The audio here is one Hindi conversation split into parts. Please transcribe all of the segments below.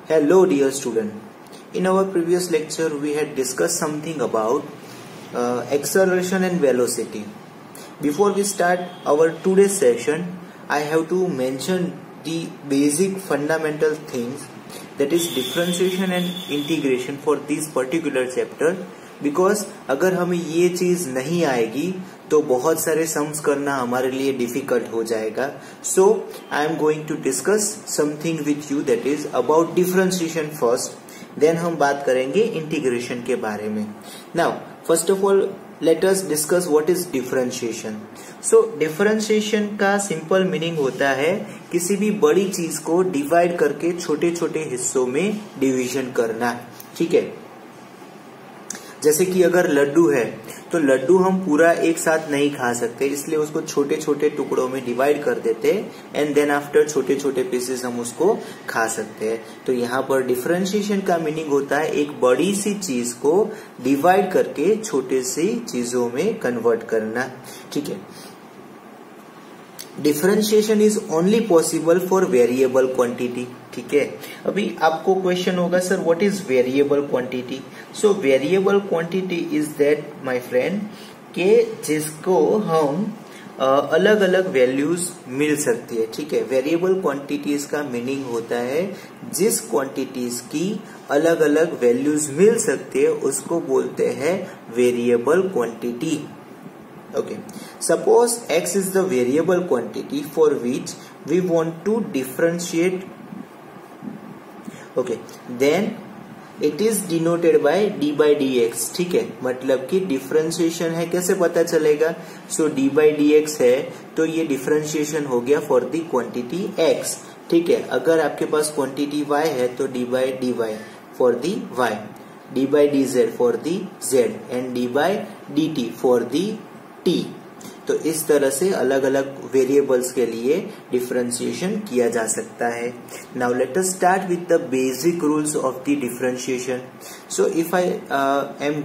Hello dear student. In our previous lecture we had discussed something about acceleration and velocity. Before we start our today's session, I have to mention the basic fundamental things, that is differentiation and integration for this particular chapter, because अगर हमें ये चीज नहीं आएगी तो बहुत सारे सम्स करना हमारे लिए डिफिकल्ट हो जाएगा. So I am going to discuss something with you, that is about differentiation first, then हम बात करेंगे इंटीग्रेशन के बारे में. Now first of all let us discuss what is differentiation. So differentiation का सिंपल मीनिंग होता है किसी भी बड़ी चीज को डिवाइड करके छोटे छोटे हिस्सों में डिवीजन करना. ठीक है, जैसे कि अगर लड्डू है तो लड्डू हम पूरा एक साथ नहीं खा सकते, इसलिए उसको छोटे छोटे टुकड़ों में डिवाइड कर देते हैं एंड देन आफ्टर छोटे छोटे पीसेस हम उसको खा सकते हैं. तो यहाँ पर डिफरेंशिएशन का मीनिंग होता है एक बड़ी सी चीज को डिवाइड करके छोटे सी चीजों में कन्वर्ट करना. ठीक है, differentiation is only possible for variable quantity. ठीक है, अभी आपको क्वेश्चन होगा sir what is variable quantity. So variable quantity is that my friend के जिसको हम अलग अलग वैल्यूज मिल सकती है. ठीक है, वेरिएबल क्वांटिटीज का मीनिंग होता है जिस क्वांटिटीज की अलग अलग वैल्यूज मिल सकती है उसको बोलते हैं variable quantity. Okay, suppose x is the variable quantity for which we want to differentiate. Okay, then it is denoted by d by dx. ठीक है, मतलब कि डिफरेंशिएशन है, कैसे पता चलेगा. सो d by dx है तो ये डिफरेंशिएशन हो गया फॉर द क्वांटिटी x. ठीक है, अगर आपके पास क्वांटिटी y है तो d by dy for the y, d by dz for the z and d by dt for the t. तो इस तरह से अलग अलग वेरिएबल्स के लिए डिफरेंशिएशन किया जा सकता है. Now let us start with the basic rules of the differentiation. So if I am,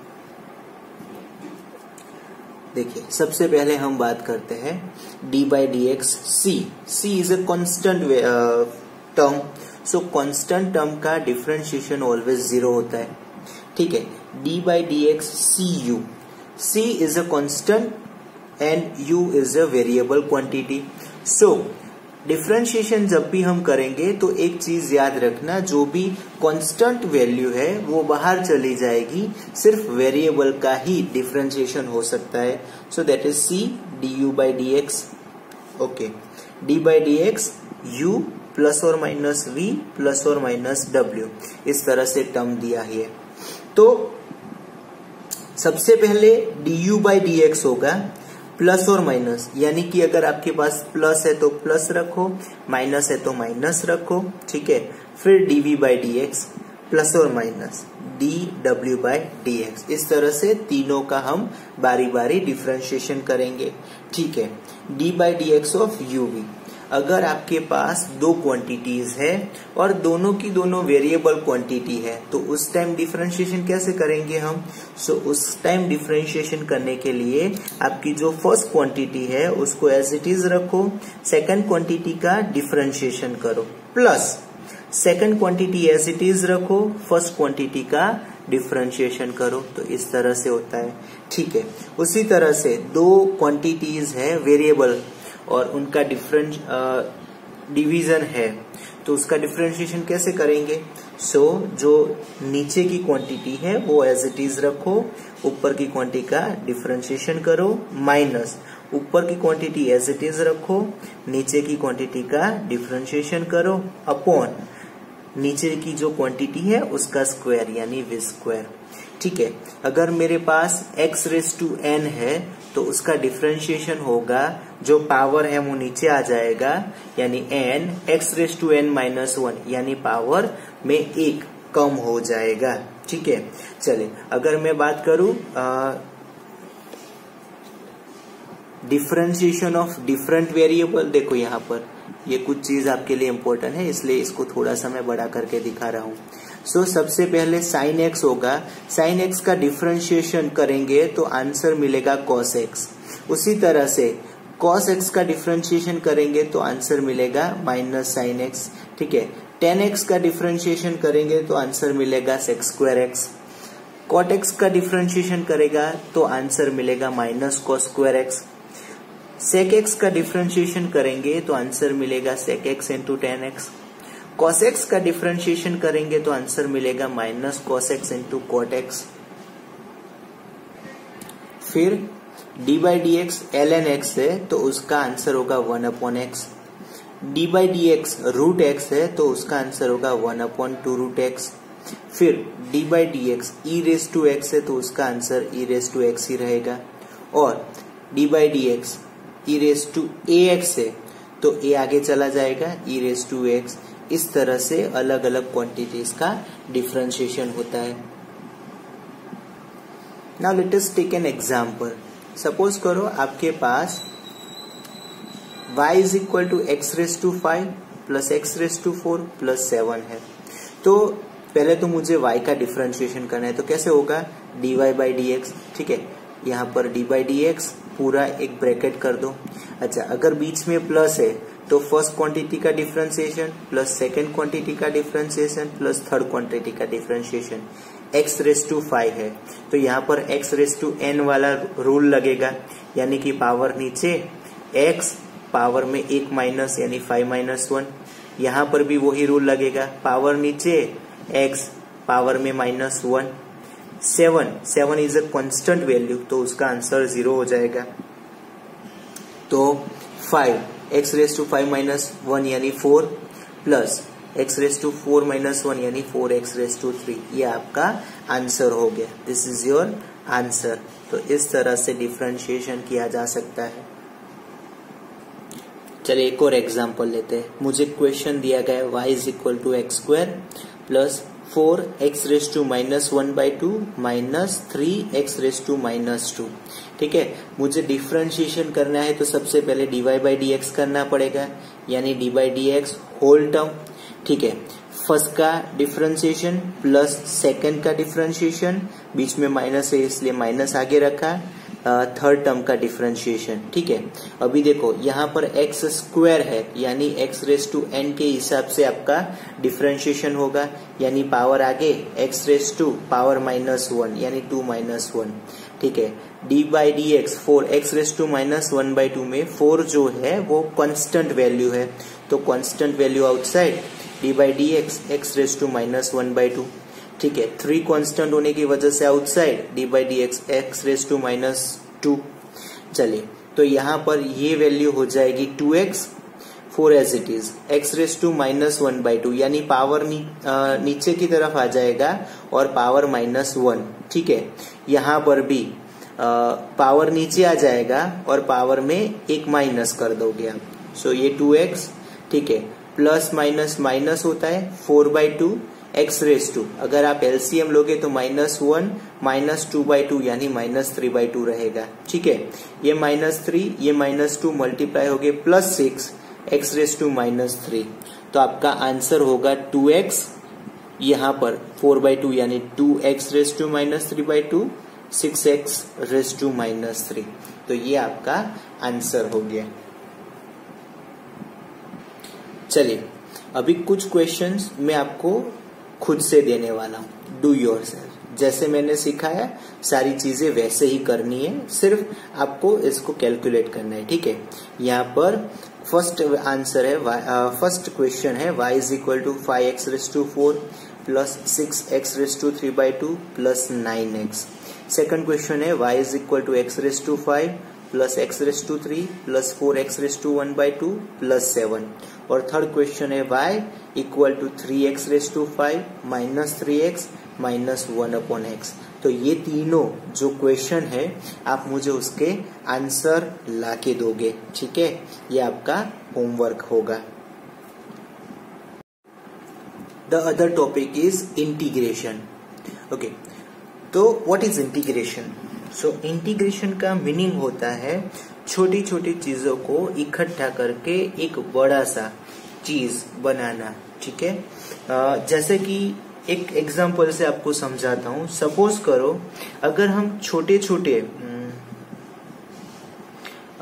देखिए सबसे पहले हम बात करते हैं d by dx. c is a constant term. So constant term का डिफरेंशिएशन ऑलवेज 0 होता है. ठीक है, d by dx cu. C is a constant and U is a variable quantity. So differentiation जब भी हम करेंगे तो एक चीज याद रखना, जो भी कांस्टेंट वैल्यू है वो बाहर चली जाएगी, सिर्फ वेरिएबल का ही डिफरेंशिएशन हो सकता है. So that is C du by dx. Okay, d by dx U plus और माइनस V प्लस और माइनस W, इस तरह से टर्म दिया है. तो सबसे पहले du by dx होगा प्लस और माइनस, यानी कि अगर आपके पास प्लस है तो प्लस रखो, माइनस है तो माइनस रखो. ठीक है, फिर dv by dx प्लस और माइनस dw by dx. इस तरह से तीनों का हम बारी बारी डिफरेंशिएशन करेंगे. ठीक है, d by dx of uv. अगर आपके पास दो क्वांटिटीज है और दोनों की दोनों वेरिएबल क्वांटिटी है तो उस टाइम डिफरेंशिएशन कैसे करेंगे हम. सो उस टाइम डिफरेंशिएशन करने के लिए आपकी जो फर्स्ट क्वांटिटी है उसको एज इट इज रखो, सेकंड क्वांटिटी का डिफरेंशिएशन करो, plus second quantity as it is रखो, फर्स्ट क्वांटिटी का डिफरेंशिएशन करो. तो इस तरह से होता है. ठीक है, उसी तरह से दो क्वांटिटीज है वेरिएबल और उनका डिफरेंट डिवीजन है तो उसका डिफरेंशिएशन कैसे करेंगे. सो जो नीचे की क्वांटिटी है वो एज इट इज रखो, ऊपर की क्वांटिटी का डिफरेंशिएशन करो, माइनस ऊपर की क्वांटिटी एज इट इज रखो, नीचे की क्वांटिटी का डिफरेंशिएशन करो, अपॉन नीचे की जो क्वांटिटी है उसका स्क्वायर यानी v स्क्वायर. ठीक है, अगर मेरे पास x रेज टू n है तो उसका डिफरेंशिएशन होगा, जो पावर है वो नीचे आ जाएगा, यानी n x raise to n minus 1 यानी पावर में 1 कम हो जाएगा. ठीक है, चलिए अगर मैं बात करूं डिफरेंशिएशन ऑफ डिफरेंट वेरिएबल, देखो यहाँ पर ये कुछ चीज आपके लिए इम्पोर्टेंट है इसलिए इसको थोड़ा सा मैं बड़ा करके दिखा रहा हूँ. सो सबसे पहले sin x होगा, sin x का डिफरेंशिएशन करेंगे तो आंसर मिलेगा cos x. उसी तरह से cos x का डिफरेंशिएशन करेंगे तो आंसर मिलेगा माइनस साइन एक्स, ठीक है। tan x का डिफरेंशिएशन करेंगे तो आंसर मिलेगा sec square x. cot x का डिफरेंशिएशन करेगा तो आंसर मिलेगा minus cos square x. sec x का डिफरेंशिएशन करेंगे तो आंसर मिलेगा sec x into tan x। cos x का डिफरेंशिएशन करेंगे तो आंसर मिलेगा minus cos x into cot x। फिर d by d x ln x है तो उसका आंसर होगा 1 upon x. d by d x root x है तो उसका आंसर होगा 1 अपॉन 2 रूट एक्स। फिर d by d x e raise to x है तो उसका answer e raise to x ही रहेगा। और d by d x e raise to a x है तो ए आगे चला जाएगा ई रेस टू एक्स। इस तरह से अलग अलग क्वांटिटीज का डिफरेंशिएशन होता है। Now let us take an example. Suppose करो आपके पास y is equal to x raise to 5 plus x raise to 4 plus 7 है। तो पहले तो मुझे y का डिफरेंशिएशन करना है, तो कैसे होगा dy बाई डी एक्स, ठीक है। यहाँ पर d बाई डी एक्स पूरा एक ब्रैकेट कर दो। अच्छा, अगर बीच में प्लस है तो फर्स्ट क्वांटिटी का डिफरेंशिएशन प्लस सेकेंड क्वांटिटी का डिफरेंशिएशन प्लस थर्ड क्वांटिटी का डिफरेंशिएशन। x रेस टू 5 है तो यहाँ पर x रेस टू n वाला रूल लगेगा, यानी कि पावर नीचे x पावर में 1 माइनस यानी 5 माइनस 1। यहाँ पर भी वही रूल लगेगा, पावर नीचे x पावर में minus 1। 7 is a constant value तो उसका आंसर 0 हो जाएगा। तो 5 x रेस टू 5 माइनस 1 यानी 4 plus x raise to 4 minus 1 यानी 4x रेस टू 3, ये आपका आंसर हो गया। This is your answer. तो इस तरह से डिफरेंशिएशन किया जा सकता है। चलिए एक और एग्जांपल लेते हैं। मुझे क्वेश्चन दिया गया है y is equal to x square plus 4x raise to minus 1 by 2 minus 3x raise to minus 2, ठीक है। मुझे डिफरेंशिएशन करना है तो सबसे पहले dy बाई डी एक्स करना पड़ेगा, यानी dy by d x whole term, ठीक है। फर्स्ट का डिफरेंशिएशन प्लस सेकंड का डिफरेंशिएशन, बीच में माइनस है इसलिए माइनस आगे रखा, थर्ड टर्म का डिफरेंशिएशन, ठीक है। अभी देखो यहाँ पर एक्स स्क्वायर है यानी एक्स रेस टू एन के हिसाब से आपका डिफरेंशिएशन होगा, यानी पावर आगे x raise to power minus 1 यानी 2 माइनस 1, ठीक है। D by d x 4 x raise to minus 1 by 2 में 4 जो है वो कांस्टेंट वैल्यू है तो constant value outside d by d x x raise to minus 1 by 2, ठीक है। 3 कांस्टेंट होने की वजह से outside d by d x x raise to minus 2। चलिए तो यहाँ पर ये वैल्यू हो जाएगी 2x 4 as it is x raise to minus 1 by 2, यानी पावर नीचे की तरफ आ जाएगा और पावर माइनस 1, ठीक है। यहाँ पर भी पावर नीचे आ जाएगा और पावर में एक माइनस कर दोगे आप, सो ये 2x, ठीक है। प्लस माइनस माइनस होता है 4 बाई 2 एक्स रेस टू, अगर आप एलसीएम लोगे तो माइनस 1 माइनस 2 बाई 2 यानी माइनस 3 बाई 2 रहेगा, ठीक है। ये माइनस 3 ये माइनस 2 मल्टीप्लाई हो गए plus 6 x raise to minus 3, तो आपका आंसर होगा 2x, यहाँ पर 4 बाई 2 यानी 2x raise to minus 3 by 2 6x raise to minus 3, तो ये आपका आंसर हो गया। चलिए अभी कुछ क्वेश्चंस मैं आपको खुद से देने वाला हूं, डू योरसेल्फ। जैसे मैंने सिखाया सारी चीजें वैसे ही करनी है, सिर्फ आपको इसको कैलकुलेट करना है, ठीक है। यहाँ पर फर्स्ट आंसर है, फर्स्ट क्वेश्चन है y is equal to 5x raise to 4 plus 6x raise to 3 by 2 plus 9x। Second question है y is equal to x raise to 5 plus x raise to 3 plus 4x raise to 1 by 2 plus 7। और थर्ड क्वेश्चन है y equal to 3x raise to 5 minus 3x minus 1 upon x। तो ये तीनों जो क्वेश्चन है आप मुझे उसके आंसर लाके दोगे, ठीक है। ये आपका होमवर्क होगा। The other topic is integration. Okay, तो what is integration? So integration का मीनिंग होता है छोटी छोटी चीजों को इकट्ठा करके एक बड़ा सा चीज बनाना, ठीक है। जैसे कि एक एग्जांपल से आपको समझाता हूं। सपोज करो अगर हम छोटे छोटे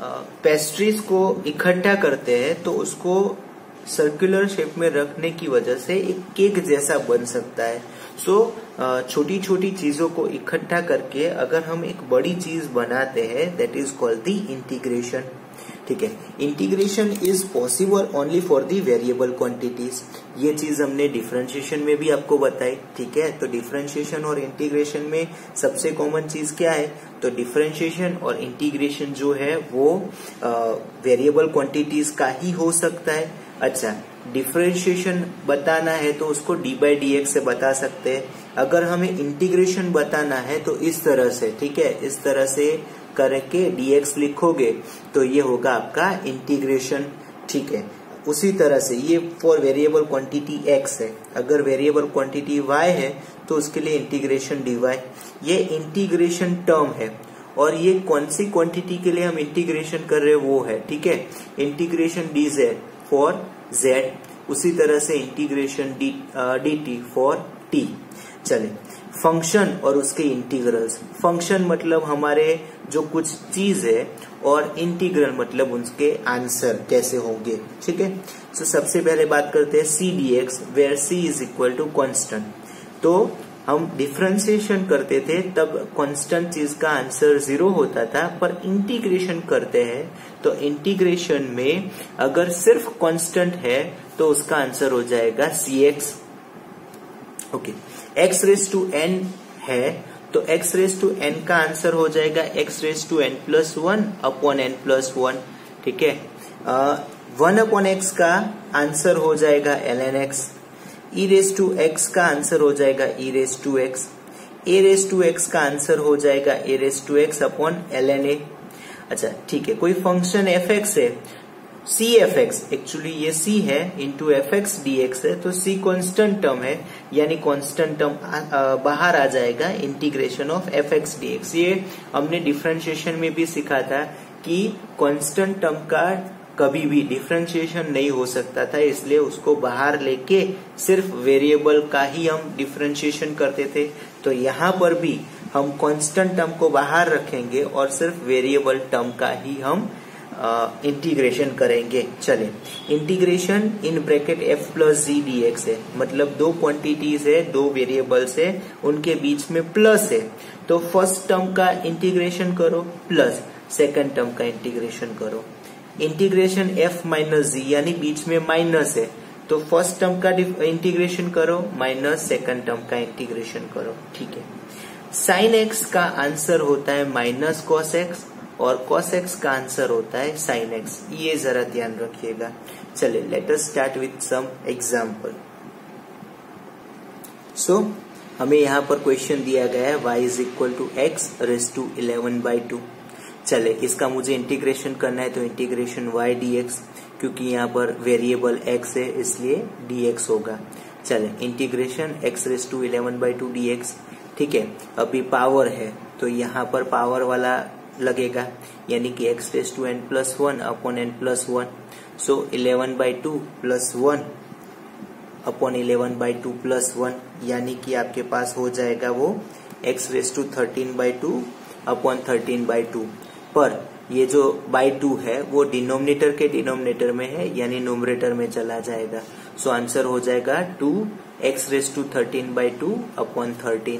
पेस्ट्रीज को इकट्ठा करते हैं तो उसको सर्कुलर शेप में रखने की वजह से एक केक जैसा बन सकता है। सो छोटी छोटी चीजों को इकट्ठा करके अगर हम एक बड़ी चीज बनाते हैं, that is called the integration. ठीक है, integration is possible only for the variable quantities. ये चीज हमने डिफरेंशिएशन में भी आपको बताई। ठीक है, तो डिफरेंशिएशन और इंटीग्रेशन में सबसे कॉमन चीज क्या है? तो डिफरेंशिएशन और इंटीग्रेशन जो है वो वेरिएबल क्वांटिटीज का ही हो सकता है। अच्छा, डिफरेंशिएशन बताना है तो उसको डी बाई डी एक्स से बता सकते हैं। अगर हमें इंटीग्रेशन बताना है तो इस तरह से, ठीक है, इस तरह से करके dx लिखोगे तो ये होगा आपका इंटीग्रेशन। ठीक है, उसी तरह से ये फॉर वेरिएबल क्वांटिटी x है। अगर वेरिएबल क्वांटिटी y है तो उसके लिए इंटीग्रेशन dy। ये इंटीग्रेशन टर्म है और ये कौन सी क्वांटिटी के लिए हम इंटीग्रेशन कर रहे हैं वो है। ठीक है, इंटीग्रेशन dz फॉर z, उसी तरह से इंटीग्रेशन dt फॉर t। चले, फंक्शन और उसके इंटीग्रल्स। फंक्शन मतलब हमारे जो कुछ चीज है और इंटीग्रल मतलब उनके आंसर कैसे होंगे। ठीक है, तो सबसे पहले बात करते हैं c d x, where c is equal to constant. तो हम डिफरेंशिएशन करते थे तब कांस्टेंट चीज का आंसर 0 होता था, पर इंटीग्रेशन करते हैं तो इंटीग्रेशन में अगर सिर्फ कांस्टेंट है तो उसका आंसर हो जाएगा cx। Okay, x raise to n है तो x रेस टू n का आंसर हो जाएगा x raise to n plus 1 upon n plus 1। ठीक है, 1 अपॉन x का आंसर हो जाएगा ln x, e raise to x का आंसर हो जाएगा e raise to x, a raise to x का आंसर हो जाएगा a raise to x upon ln a। अच्छा ठीक है, कोई फंक्शन fx है, सी एफ एक्स, एक्चुअली ये c है into f x d x है, तो c कॉन्स्टेंट टर्म है, यानी कॉन्स्टेंट टर्म बाहर आ जाएगा integration of f x d x. ये हमने डिफरेंशिएशन में भी सीखा था कि कॉन्स्टेंट टर्म का कभी भी डिफरेंशिएशन नहीं हो सकता था, इसलिए उसको बाहर लेके सिर्फ वेरिएबल का ही हम डिफरेंशिएशन करते थे। तो यहाँ पर भी हम कॉन्स्टेंट टर्म को बाहर रखेंगे और सिर्फ वेरिएबल टर्म का ही हम इंटीग्रेशन करेंगे। चले, integration in bracket f plus g d x है, मतलब दो क्वांटिटीज है, दो वेरिएबल्स है, उनके बीच में प्लस है, तो फर्स्ट टर्म का इंटीग्रेशन करो प्लस सेकंड टर्म का इंटीग्रेशन करो। इंटीग्रेशन f माइनस जी, यानी बीच में माइनस है, तो फर्स्ट टर्म का इंटीग्रेशन करो माइनस सेकंड टर्म का इंटीग्रेशन करो। ठीक है, साइन x का आंसर होता है माइनस कॉस x और cos x का आंसर होता है sin x, ये जरा ध्यान रखिएगा। चले, let us start with some example. So हमें यहाँ पर क्वेश्चन दिया गया है y is equal to x raise to 11/2। चले, इसका मुझे इंटीग्रेशन करना है, तो इंटीग्रेशन y dx, क्योंकि यहाँ पर वेरिएबल x है इसलिए dx होगा। चले, integration x raise to 11/2 dx। ठीक है, अभी पावर है तो यहाँ पर पावर वाला लगेगा, यानी कि x raise to n plus 1 upon n plus 1। So 11/2 plus 1 upon 11/2 plus 1, यानी कि आपके पास हो जाएगा वो x रेस टू 13/2 अपॉन 13/2। पर ये जो बाई 2 है वो डिनोमिनेटर के डिनोमिनेटर में है, यानी न्यूमरेटर में चला जाएगा। सो आंसर हो जाएगा 2x रेस टू 13/2 अपॉन 13।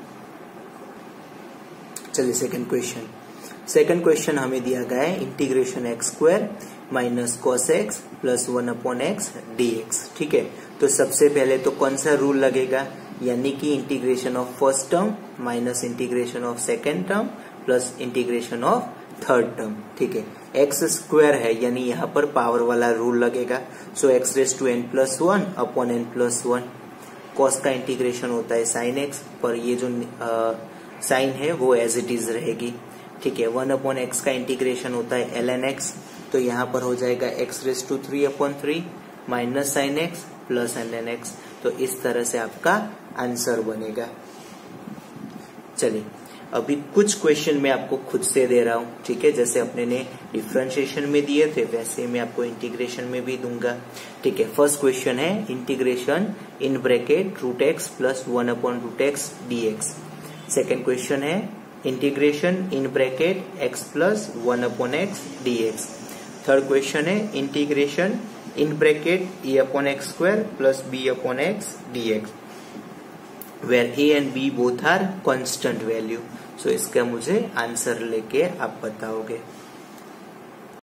चलिए सेकंड क्वेश्चन। सेकंड क्वेश्चन हमें दिया गया है integration x square minus cos x plus 1 upon x d x. ठीक है, तो सबसे पहले तो कौन सा रूल लगेगा, यानी कि integration of first term minus integration of second term plus integration of third term. ठीक है, एक्स स्क्वायर है यानी यहाँ पर पावर वाला रूल लगेगा। So x raise to n plus 1 upon n plus 1। Cos का इंटीग्रेशन होता है साइन एक्स, पर ये जो साइन है वो एज इट इज रहेगी। ठीक है, 1 अपॉन एक्स का इंटीग्रेशन होता है ln x, तो यहाँ पर हो जाएगा x raise to 3 upon 3 minus sine x plus ln x। तो इस तरह से आपका आंसर बनेगा। चलिए, अभी कुछ क्वेश्चन मैं आपको खुद से दे रहा हूँ। ठीक है, जैसे अपने ने डिफरेंशिएशन में दिए थे वैसे मैं आपको इंटीग्रेशन में भी दूंगा। ठीक है, फर्स्ट क्वेश्चन है integration in bracket root x plus 1 upon root x d x. Second question है integration in bracket x plus 1/x dx। Third question है integration in bracket a/x² plus b/x dx where a and b both are constant value. So इसका मुझे आंसर लेके आप बताओगे।